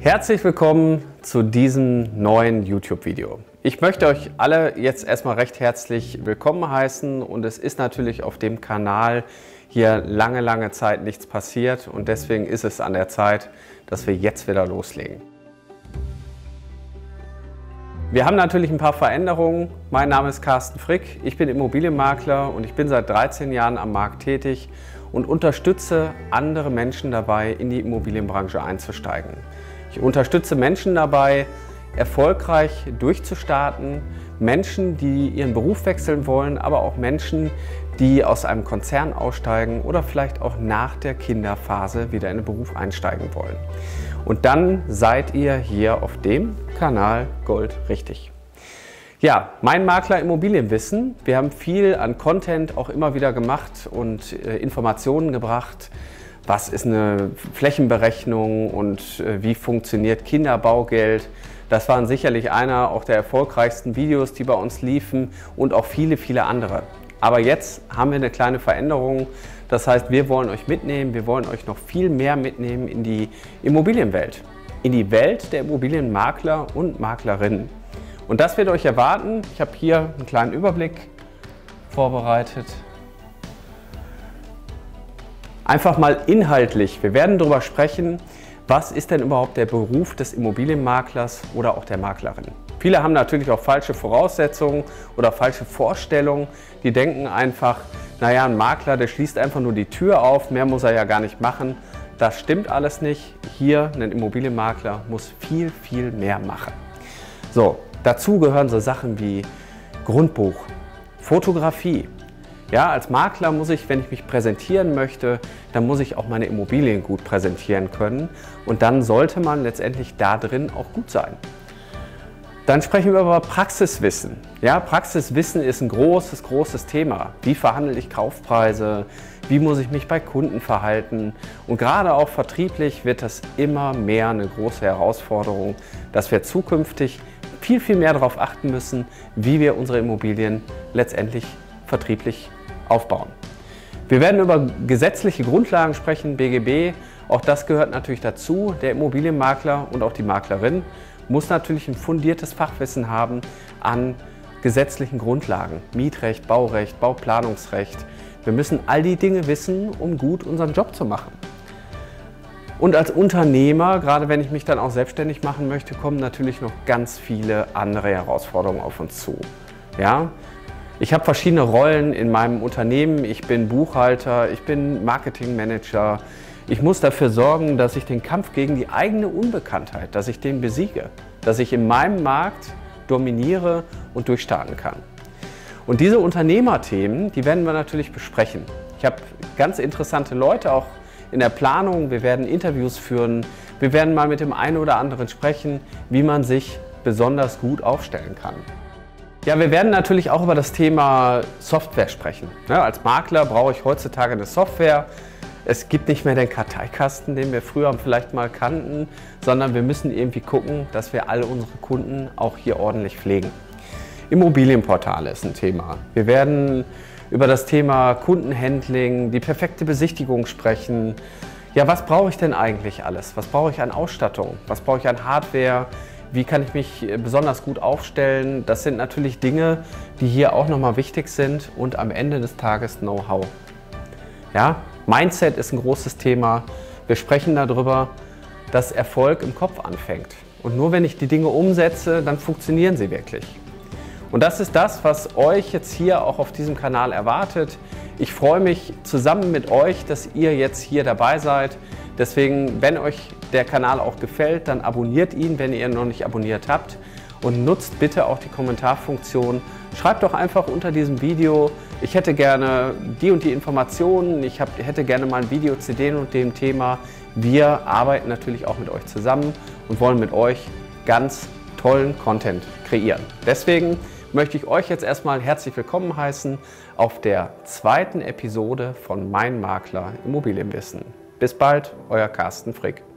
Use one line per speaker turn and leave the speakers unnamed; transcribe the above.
Herzlich willkommen zu diesem neuen YouTube-Video. Ich möchte euch alle jetzt erstmal recht herzlich willkommen heißen und es ist natürlich auf dem Kanal hier lange Zeit nichts passiert und deswegen ist es an der Zeit, dass wir jetzt wieder loslegen. Wir haben natürlich ein paar Veränderungen. Mein Name ist Carsten Frick, ich bin Immobilienmakler und ich bin seit 13 Jahren am Markt tätig und unterstütze andere Menschen dabei, in die Immobilienbranche einzusteigen. Ich unterstütze Menschen dabei, erfolgreich durchzustarten, Menschen, die ihren Beruf wechseln wollen, aber auch Menschen, die aus einem Konzern aussteigen oder vielleicht auch nach der Kinderphase wieder in den Beruf einsteigen wollen. Und dann seid ihr hier auf dem Kanal Gold richtig. Ja, mein Makler Immobilienwissen. Wir haben viel an Content auch immer wieder gemacht und Informationen gebracht. Was ist eine Flächenberechnung und wie funktioniert Kinderbaugeld? Das waren sicherlich einer auch der erfolgreichsten Videos, die bei uns liefen und auch viele andere. Aber jetzt haben wir eine kleine Veränderung. Das heißt, wir wollen euch mitnehmen, wir wollen euch noch viel mehr mitnehmen in die Immobilienwelt. In die Welt der Immobilienmakler und Maklerinnen. Und das wird euch erwarten. Ich habe hier einen kleinen Überblick vorbereitet. Einfach mal inhaltlich. Wir werden darüber sprechen, was ist denn überhaupt der Beruf des Immobilienmaklers oder auch der Maklerin. Viele haben natürlich auch falsche Voraussetzungen oder falsche Vorstellungen. Die denken einfach, naja, ein Makler, der schließt einfach nur die Tür auf, mehr muss er ja gar nicht machen. Das stimmt alles nicht. Hier, ein Immobilienmakler muss viel mehr machen. So, dazu gehören so Sachen wie Grundbuch, Fotografie. Ja, als Makler muss ich, wenn ich mich präsentieren möchte, dann muss ich auch meine Immobilien gut präsentieren können und dann sollte man letztendlich da drin auch gut sein. Dann sprechen wir über Praxiswissen. Ja, Praxiswissen ist ein großes Thema. Wie verhandle ich Kaufpreise? Wie muss ich mich bei Kunden verhalten? Und gerade auch vertrieblich wird das immer mehr eine große Herausforderung, dass wir zukünftig viel mehr darauf achten müssen, wie wir unsere Immobilien letztendlich vertrieblich aufbauen. Wir werden über gesetzliche Grundlagen sprechen, BGB. Auch das gehört natürlich dazu. Der Immobilienmakler und auch die Maklerin muss natürlich ein fundiertes Fachwissen haben an gesetzlichen Grundlagen. Mietrecht, Baurecht, Bauplanungsrecht. Wir müssen all die Dinge wissen, um gut unseren Job zu machen. Und als Unternehmer, gerade wenn ich mich dann auch selbstständig machen möchte, kommen natürlich noch ganz viele andere Herausforderungen auf uns zu. Ja? Ich habe verschiedene Rollen in meinem Unternehmen. Ich bin Buchhalter, ich bin Marketingmanager. Ich muss dafür sorgen, dass ich den Kampf gegen die eigene Unbekanntheit, dass ich den besiege, dass ich in meinem Markt dominiere und durchstarten kann. Und diese Unternehmerthemen, die werden wir natürlich besprechen. Ich habe ganz interessante Leute auch in der Planung. Wir werden Interviews führen. Wir werden mal mit dem einen oder anderen sprechen, wie man sich besonders gut aufstellen kann. Ja, wir werden natürlich auch über das Thema Software sprechen. Ja, als Makler brauche ich heutzutage eine Software. Es gibt nicht mehr den Karteikasten, den wir früher vielleicht mal kannten, sondern wir müssen irgendwie gucken, dass wir alle unsere Kunden auch hier ordentlich pflegen. Immobilienportale ist ein Thema. Wir werden über das Thema Kundenhandling, die perfekte Besichtigung sprechen. Ja, was brauche ich denn eigentlich alles? Was brauche ich an Ausstattung? Was brauche ich an Hardware? Wie kann ich mich besonders gut aufstellen? Das sind natürlich Dinge, die hier auch nochmal wichtig sind und am Ende des Tages Know-how. Ja, Mindset ist ein großes Thema. Wir sprechen darüber, dass Erfolg im Kopf anfängt. Und nur wenn ich die Dinge umsetze, dann funktionieren sie wirklich. Und das ist das, was euch jetzt hier auch auf diesem Kanal erwartet. Ich freue mich zusammen mit euch, dass ihr jetzt hier dabei seid. Deswegen, wenn euch der Kanal auch gefällt, dann abonniert ihn, wenn ihr ihn noch nicht abonniert habt. Und nutzt bitte auch die Kommentarfunktion. Schreibt doch einfach unter diesem Video, ich hätte gerne die und die Informationen, ich hätte gerne mal ein Video zu dem und dem Thema. Wir arbeiten natürlich auch mit euch zusammen und wollen mit euch ganz tollen Content kreieren. Deswegen möchte ich euch jetzt erstmal herzlich willkommen heißen auf der zweiten Episode von Mein Makler Immobilienwissen. Bis bald, euer Carsten Frick.